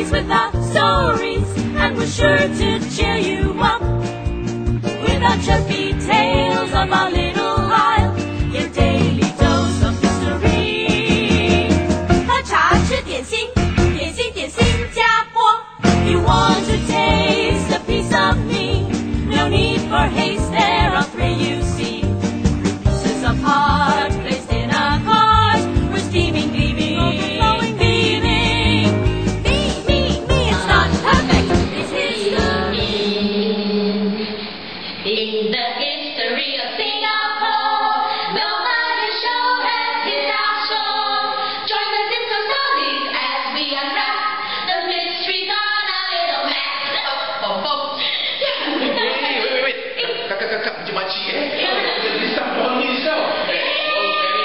stories without stories, and we're sure to cheer you up with our chirpy tales of our little isle, your daily dose of mystery. 喝茶吃点心，点心点心加波。You want to taste a piece of me? No need for haste, there are three you see. Pieces of heart placed in a cart, we're steaming, gleaming, overflowing, beaming. Me, it's not perfect, it's history. In the history of Singapore, the mighty show has hit our shore. Join the Dips and Dollies as we unwrap the mysteries on our little map. Wait. Kakak, makcik-makcik Jadi sampah ni tau. Ini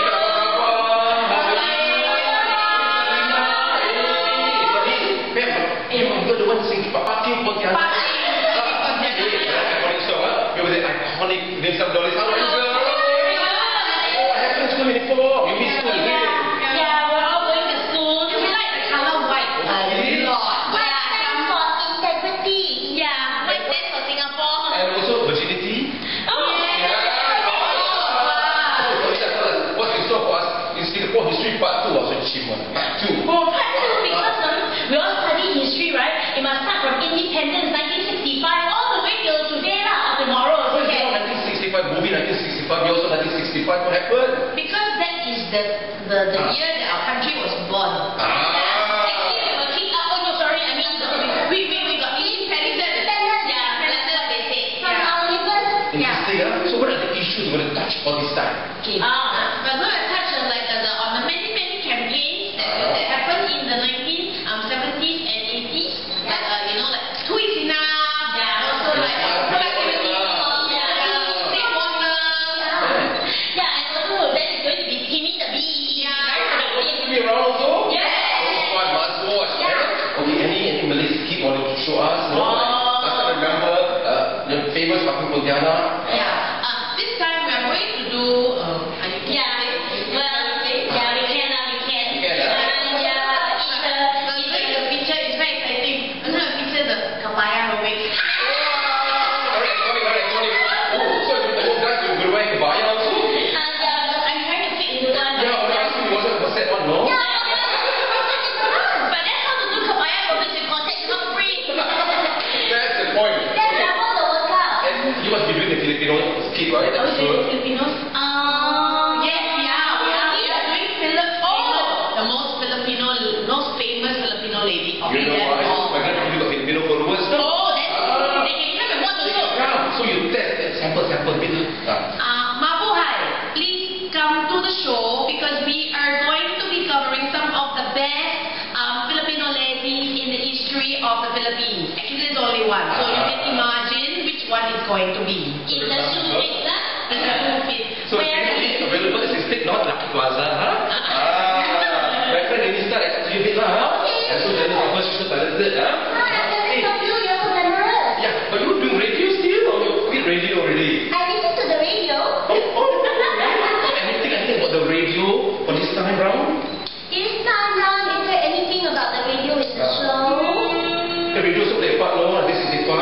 you're the one singing Party Pontianak. Iconic song, huh? With the iconic Dips and Dollies. How are you, girl? Oh, I haven't school before. You miss school, is it? Yeah, we're all going to school. We like the color white a lot. White stands for integrity. Yeah, white stands for Singapore. And also virginity. What's in store for us in Singapore history part 2 was achievement. Part 2. Well, part 2 because we all study history, right? It must start from independence, 1965, all the way till today or tomorrow. Well, you know 1965, movie 1965, you also 1965, what happened? Because that is the year that our country was born. Actually, we were kicked out. Oh no, sorry. I mean, we got independence. Yeah, that's what they say. From our neighbors. Interesting, huh? So what are the issues we're going to touch all this time? Okay. We're going to touch on the many campaigns that happened in the 1970s and 80s. Like 2 Weeks Enough. Yeah, also like productivity. Save water. Yeah, and also then it's going to be Timmy the Bee. To be around also? Yes. Fun, must watch. Okay, any Malay skit want to show us? No? Last time I remember the famous Party Pontianak. This time we are going to do. We can. The picture is very exciting. I'm going to picture the Kapaya aerobics. Alright. Oh, so you guys will wear kebaya also? I'm trying to fit into one. Yeah, I asked you, wasn't a set one, no? But that's how to do Kapaya aerobics in contact, it's not free. That's the point. That's double the workout. And you must be doing the Filipino skit, right? Are we That's doing sure. Filipinos? Yes, we are. We are doing the most famous Filipino lady. You know why? My grandma got Filipino followers. Oh, that's good. They can come and watch also. So you test, sample, gitu. Mabuhay, please come to the show because we are going to be covering some of the best Filipino ladies in the history of the Philippines. Actually, there's only one. So you can imagine which one is going to be. In the showbiz, in the showbiz. So it's available as a stick, not Lucky Plaza, huh? My friend Denista at you bit lah, huh? And so then of course she's so talented, huh? You're so glamorous. Yeah, but you doing radio still or you quit radio already? I listen to the radio. Anything about the radio for this time round? This time round, is there anything about the radio in the show? The radio also play part, no? This is the part.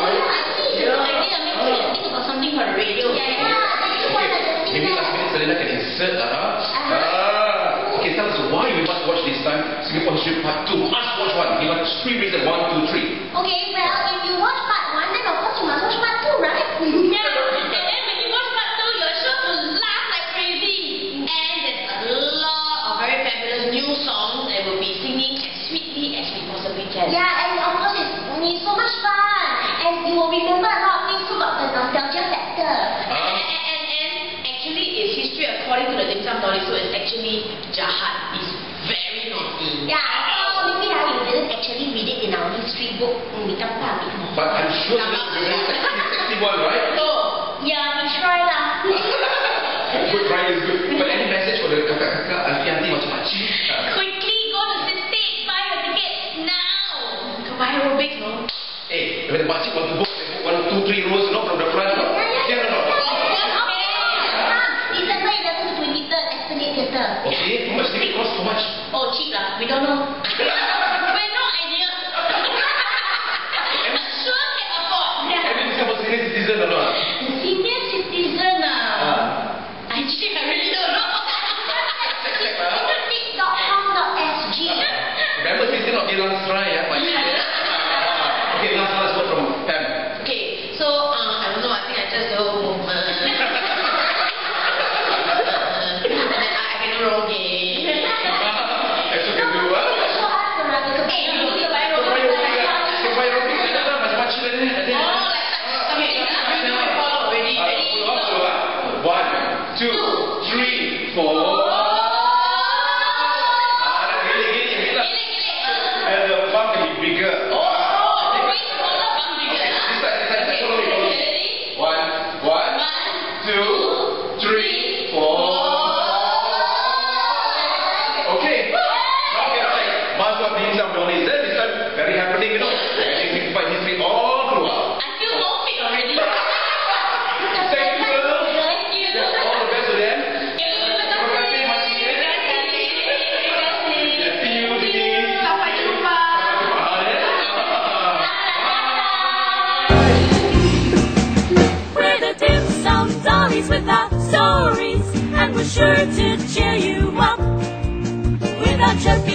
Think about something for the radio. Maybe last minute Selena can insert, okay, tell us why we must watch this time Singapore History Part 2. Must watch one. Give us 3 reasons. 1, 2, 3. Okay, well, if you watch part 1, then of course you must watch part 2, right? And then when you watch part 2, you're sure to laugh like crazy. And there's a lot of very fabulous new songs that we'll be singing as sweetly as we possibly can. Yeah, and of course it's so much fun. And you will remember a lot of things too about the nostalgia factor. And actually, it's history according to the Dim Sum Dolly, so it's actually jahat. It's very naughty. Yeah, so maybe you didn't actually read it in our history book. We talk about it more. But I'm sure this is a sexy one, right? So, Yeah, we try lah. Good, right is good. But any message for the kakak-kakak, auntie-auntie, makcik-makcik? quickly go to the stage, buy your tickets now. Kapaya aerobics, no? If the makcik want to book, they book 1, 2, 3 rows, no? From the front, no? Yeah, no. December 11th to 23rd, Esplanade Theatre. Okay, how much ticket cost? How much? Oh, cheap lah. We don't know. We have no idea. Remember, please do not be last try, yeah? Okay, last word from Pam. Okay, so I don't know. I think I just go. I can do wrong game. Esok can do what? Survive roti macam mana? Macam-macam ni. Oh, like something that we follow already. Ready? Follow. 1, 2, 3, 4. And the bump can be bigger. Very happening, you know. And signified history all keluar. I feel more fit already. Thank you. All the best to them. Terima kasih. See you, Denise. Sampai jumpa. We're the dim sum dollies with our stories, and we're sure to cheer you up with our chirpy